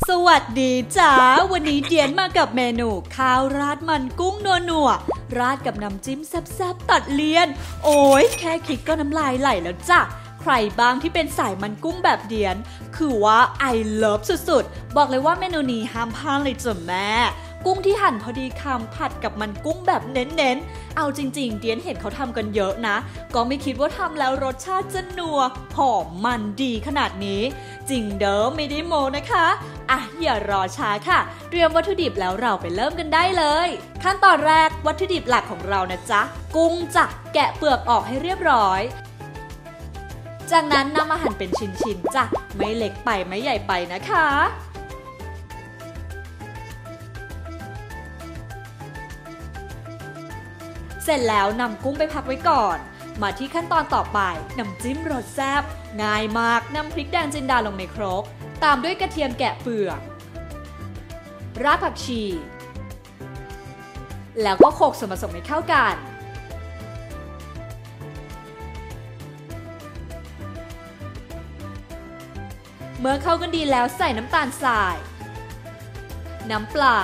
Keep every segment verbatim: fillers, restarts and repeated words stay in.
สวัสดีจ้าวันนี้เดียนมากับเมนูข้าวราดมันกุ้งนัวๆราดกับน้ำจิ้มแซ่บๆตัดเลี่ยนโอ้ยแค่คิดก็น้ำลายไหลแล้วจ้ะใครบ้างที่เป็นสายมันกุ้งแบบเดียนคือว่าไอเลิฟสุดๆบอกเลยว่าเมนูนี้ห้ามพลาดเลยจ้ะแม่กุ้งที่หั่นพอดีคำผัดกับมันกุ้งแบบเน้นๆเอาจริงๆเดียนเห็นเขาทำกันเยอะนะก็ไม่คิดว่าทำแล้วรสชาติจะนัวหอมมันดีขนาดนี้จริงเด้อไม่ได้โมนะคะอ่ะอย่ารอช้าค่ะเตรียมวัตถุดิบแล้วเราไปเริ่มกันได้เลยขั้นตอนแรกวัตถุดิบหลักของเรานะจ๊ะกุ้งจ้ะแกะเปลือกออกให้เรียบร้อยจากนั้นนำมาหั่นเป็นชิ้นๆจ้ะไม่เล็กไปไม่ใหญ่ไปนะคะเสร็จแล้วนำกุ้งไปพักไว้ก่อนมาที่ขั้นตอนต่อไปน้ำจิ้มรสแซ่บง่ายมากนำพริกแดงจินดาลงในครกตามด้วยกระเทียมแกะเปลือกรากผักชีแล้วก็โขลกส่วนผสมให้เข้ากันเมื่อเข้ากันดีแล้วใส่น้ำตาลทรายน้ำปลา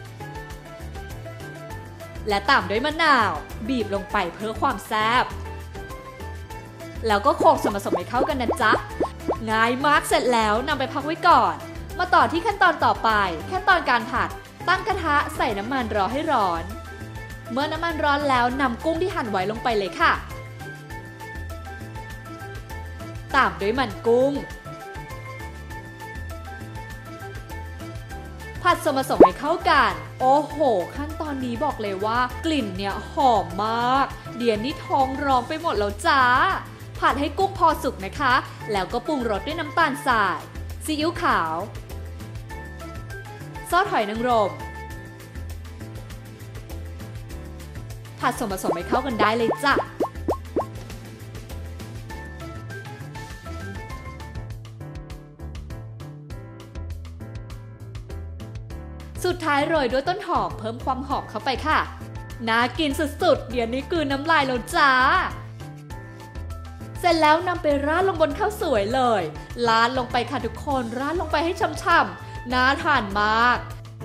และตามด้วยมะนาวบีบลงไปเพื่อความแซ่บแล้วก็โขลกส่วนผสมให้เข้ากันนะจ๊ะง่ายมากเสร็จแล้วนำไปพักไว้ก่อนมาต่อที่ขั้นตอนต่อไปขั้นตอนการผัดตั้งกระทะใส่น้ำมันรอให้ร้อนเมื่อน้ำมันร้อนแล้วนำกุ้งที่หั่นไว้ลงไปเลยค่ะตามด้วยมันกุ้งผัดส่วนผสมให้เข้ากันโอ้โหขั้นตอนนี้บอกเลยว่ากลิ่นเนี่ยหอมมากเดี๋ยวนี้ท้องร้องไปหมดแล้วจ้าผัดให้กุ้งพอสุกนะคะแล้วก็ปรุงรสด้วยน้ำตาลทรายซีอิ๊วขาวซอสหอยนางรมผัดส่วนผสมให้เข้ากันได้เลยจ้ะสุดท้ายโรยด้วยต้นหอมเพิ่มความหอมเข้าไปค่ะน่ากินสุดๆเดี๋ยวนี้คือน้ำลายแล้วจ้าเสร็จแล้วนำไปราดลงบนข้าวสวยเลยราดลงไปค่ะทุกคนราดลงไปให้ช่ำๆน่าทานมาก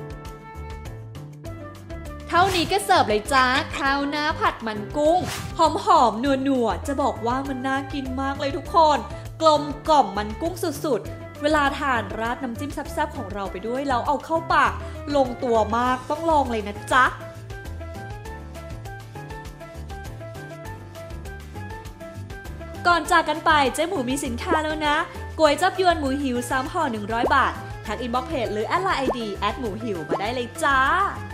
เท่านี้ก็เสิร์ฟเลยจ้าข้าวหน้าผัดมันกุ้งหอมๆนัวๆจะบอกว่ามันน่ากินมากเลยทุกคนกลมกล่อมมันกุ้งสุดๆเวลาทานราดน้ำจิ้มแซ่บๆของเราไปด้วยแล้วเอาเข้าปากลงตัวมากต้องลองเลยนะจ๊ะก่อนจากกันไปเจ๊หมูมีสินค้าแล้วนะก๋วยจับยวนหมูหิวสามห่อหนึ่งร้อยบาททักอินบ็อกซ์เพจหรือแอดไลน์ไอดีแอดหมูหิวมาได้เลยจ้า